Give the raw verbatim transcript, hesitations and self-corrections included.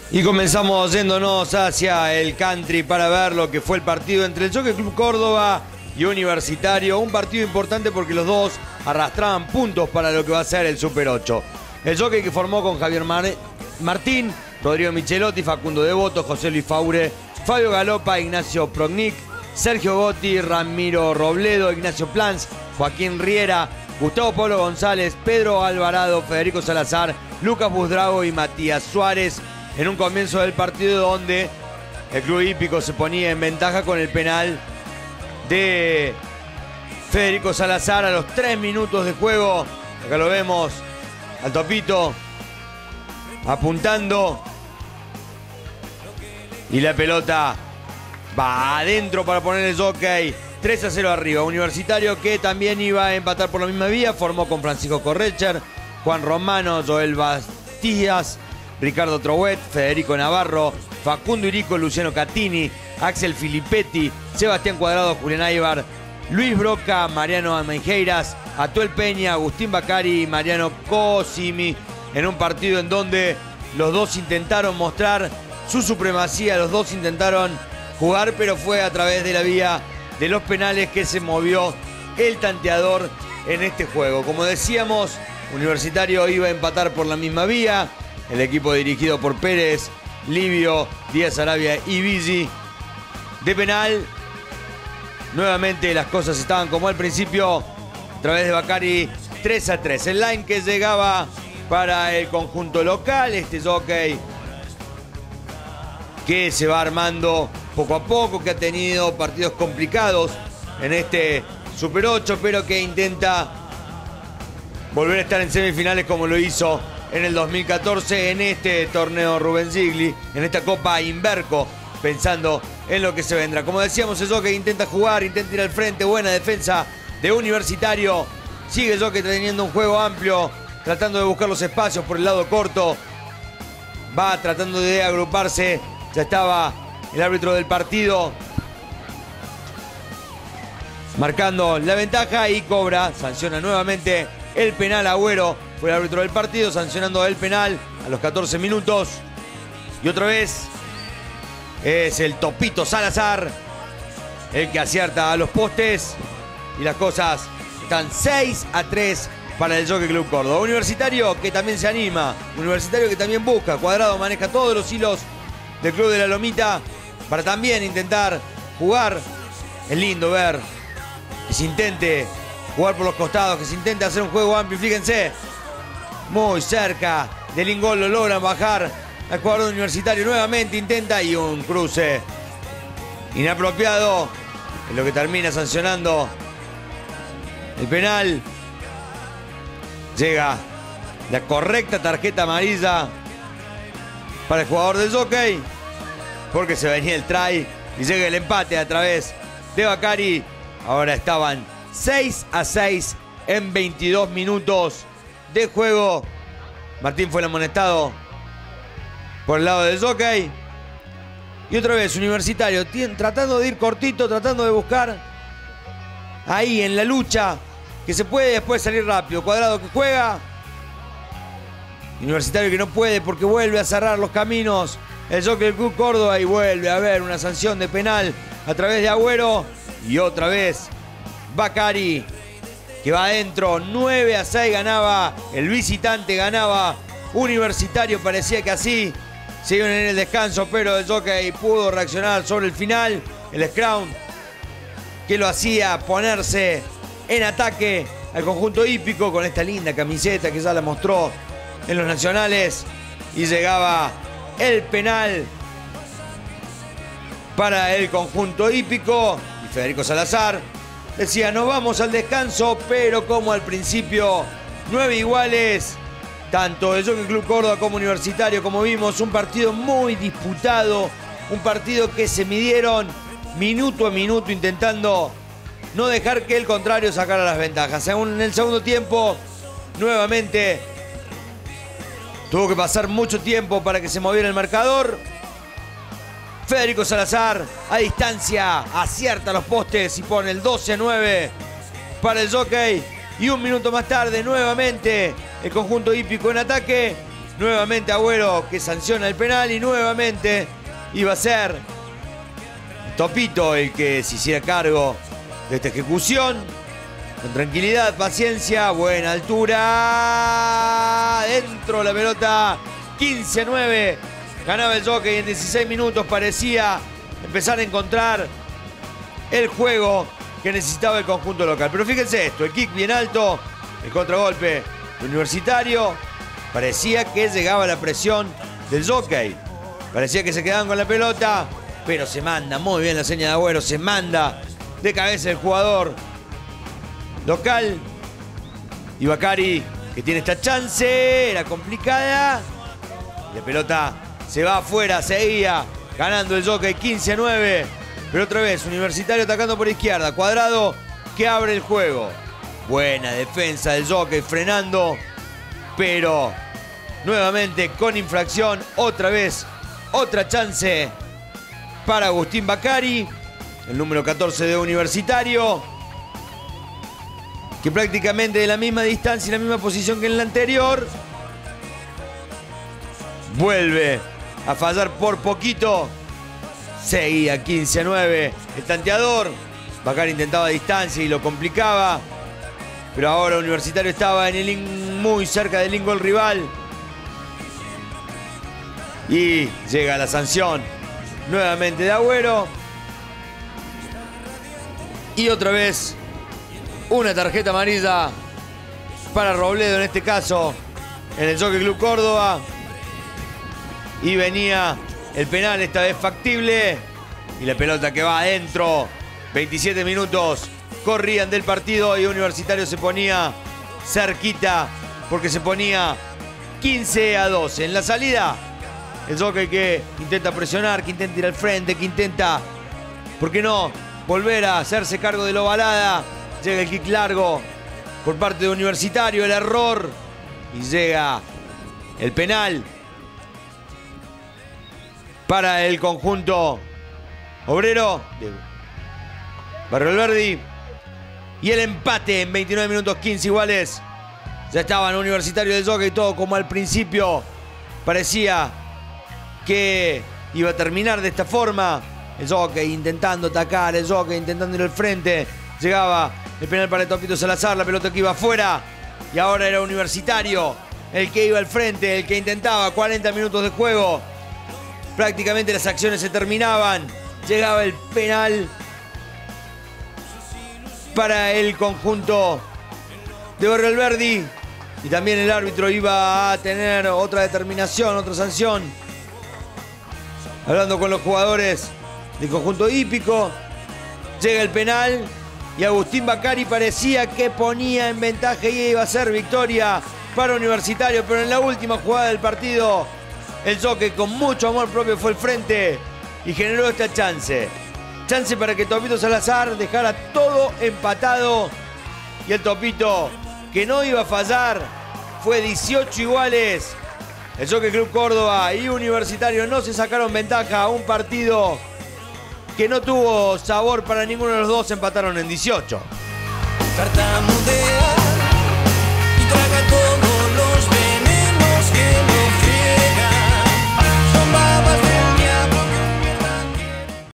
Y comenzamos yéndonos hacia el country para ver lo que fue el partido entre el Jockey Club Córdoba y Universitario. Un partido importante porque los dos arrastraban puntos para lo que va a ser el Super ocho. El Jockey que formó con Javier Mar Martín, Rodrigo Michelotti, Facundo Devoto, José Luis Faure, Fabio Galopa, Ignacio Prognic, Sergio Gotti, Ramiro Robledo, Ignacio Plans, Joaquín Riera, Gustavo Pablo González, Pedro Alvarado, Federico Salazar, Lucas Buzdrago y Matías Suárez. En un comienzo del partido donde el Club Hípico se ponía en ventaja con el penal de Federico Salazar a los tres minutos de juego. Acá lo vemos al Topito apuntando y la pelota va adentro para poner el Jockey. tres a cero arriba. Universitario que también iba a empatar por la misma vía. Formó con Francisco Correcher, Juan Romano, Joel Bastías, Ricardo Trouet, Federico Navarro, Facundo Irico, Luciano Catini, Axel Filippetti, Sebastián Cuadrado, Julián Aybar, Luis Broca, Mariano Ameireiras, Atuel Peña, Agustín Bacari y Mariano Cosimi. En un partido en donde los dos intentaron mostrar su supremacía, los dos intentaron jugar, pero fue a través de la vía de los penales que se movió el tanteador en este juego. Como decíamos, Universitario iba a empatar por la misma vía. El equipo dirigido por Pérez, Livio, Díaz Arabia y Vigi. De penal, nuevamente las cosas estaban como al principio. A través de Bacari, tres a tres. El line que llegaba para el conjunto local. Este Jockey que se va armando poco a poco, que ha tenido partidos complicados en este Super ocho, pero que intenta volver a estar en semifinales como lo hizo en el dos mil catorce en este torneo Rubén Zigli, en esta Copa Inverco, pensando en lo que se vendrá. Como decíamos, el Jockey intenta jugar, intenta ir al frente, buena defensa de Universitario. Sigue el Jockey teniendo un juego amplio, tratando de buscar los espacios por el lado corto. Va tratando de agruparse. Ya estaba el árbitro del partido marcando la ventaja y cobra, sanciona nuevamente el penal. Agüero fue el árbitro del partido, sancionando el penal a los catorce minutos. Y otra vez es el Topito Salazar el que acierta a los postes. Y las cosas están seis a tres para el Jockey Club Córdoba. Universitario que también se anima. Universitario que también busca. Cuadrado maneja todos los hilos del Club de la Lomita para también intentar jugar. Es lindo ver que se intente jugar por los costados, que se intente hacer un juego amplio. Fíjense, muy cerca del ingol lo logran bajar al jugador Universitario. Nuevamente intenta y un cruce inapropiado es lo que termina sancionando el penal. Llega la correcta tarjeta amarilla para el jugador del Jockey, porque se venía el try y llega el empate a través de Bacari. Ahora estaban seis a seis en veintidós minutos de juego. Martín fue el amonestado por el lado del Jockey. Y otra vez Universitario tratando de ir cortito, tratando de buscar ahí en la lucha que se puede después salir rápido. Cuadrado que juega. Universitario que no puede porque vuelve a cerrar los caminos el Jockey Club Córdoba y vuelve a haber una sanción de penal a través de Agüero. Y otra vez Bacari que va adentro. Nueve a seis ganaba el visitante, ganaba Universitario. Parecía que así se iban en el descanso, pero el Jockey pudo reaccionar sobre el final. El scrum que lo hacía ponerse en ataque al conjunto hípico con esta linda camiseta que ya la mostró en los nacionales. Y llegaba el penal para el conjunto hípico. Y Federico Salazar decía: nos vamos al descanso, pero como al principio, nueve iguales. Tanto el Jockey Club Córdoba como Universitario, como vimos, un partido muy disputado. Un partido que se midieron minuto a minuto intentando no dejar que el contrario sacara las ventajas. En el segundo tiempo, nuevamente tuvo que pasar mucho tiempo para que se moviera el marcador. Federico Salazar a distancia acierta los postes y pone el doce a nueve para el Jockey. Y un minuto más tarde, nuevamente, el conjunto hípico en ataque. Nuevamente Agüero que sanciona el penal y nuevamente iba a ser Topito el que se hiciera cargo de esta ejecución. Con tranquilidad, paciencia, buena altura. Dentro la pelota, quince a nueve. Ganaba el Jockey en dieciséis minutos. Parecía empezar a encontrar el juego que necesitaba el conjunto local. Pero fíjense esto, el kick bien alto, el contragolpe Universitario. Parecía que llegaba la presión del Jockey. Parecía que se quedaban con la pelota, pero se manda muy bien la seña de Agüero. Se manda de cabeza el jugador local. Y Bacari, que tiene esta chance, era complicada. Y la pelota se va afuera, seguía ganando el Jockey quince a nueve. Pero otra vez, Universitario atacando por izquierda. Cuadrado que abre el juego. Buena defensa del Jockey, frenando. Pero nuevamente con infracción. Otra vez, otra chance para Agustín Bacari, el número catorce de Universitario, que prácticamente de la misma distancia y la misma posición que en la anterior, vuelve a fallar por poquito. Seguía quince a nueve el tanteador. Bacari intentaba distancia y lo complicaba, pero ahora Universitario estaba en el muy cerca del gol rival. Y llega la sanción nuevamente de Agüero. Y otra vez una tarjeta amarilla para Robledo, en este caso en el Jockey Club Córdoba. Y venía el penal, esta vez factible. Y la pelota que va adentro. veintisiete minutos corrían del partido y Universitario se ponía cerquita, porque se ponía quince a doce. En la salida, el Jockey que intenta presionar, que intenta ir al frente, que intenta, ¿por qué no?, volver a hacerse cargo de la ovalada. Llega el kick largo por parte de Universitario, el error. Y llega el penal para el conjunto obrero de Barrio Alberdi. Y el empate en veintinueve minutos, quince iguales. Ya estaban Universitario del Jockey, todo como al principio parecía que iba a terminar de esta forma. El Jockey intentando atacar, el Jockey intentando ir al frente. Llegaba el penal para el Topito Salazar, la pelota que iba afuera. Y ahora era Universitario el que iba al frente, el que intentaba. cuarenta minutos de juego. Prácticamente las acciones se terminaban. Llegaba el penal para el conjunto de Barrio Alberdi. Y también el árbitro iba a tener otra determinación, otra sanción. Hablando con los jugadores del conjunto hípico. Llega el penal y Agustín Bacari parecía que ponía en ventaja y iba a ser victoria para Universitario. Pero en la última jugada del partido, el Jockey con mucho amor propio fue al frente y generó esta chance. Chance para que Topito Salazar dejara todo empatado. Y el Topito, que no iba a fallar, fue dieciocho iguales. El Jockey Club Córdoba y Universitario no se sacaron ventaja. Un partido que no tuvo sabor para ninguno de los dos. Empataron en dieciocho. Tartamudear.